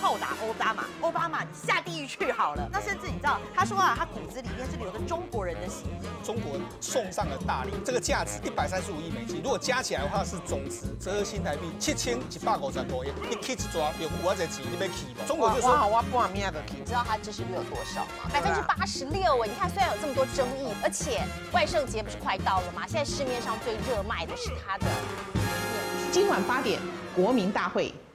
炮打奥巴马你下地狱去好了。那甚至你知道，他说啊，他骨子里面是留着中国人的血液。 中国送上了大礼，这个价值135亿美金，如果加起来的话是总值折合新台币7150多亿。你去一抓，有我这钱，你要去吗？中国就说我半命都去。 你知道他支持率有多少吗？86%哎！你看，虽然有这么多争议，而且万圣节不是快到了吗？现在市面上最热卖的是他的。 今晚8点，国民大会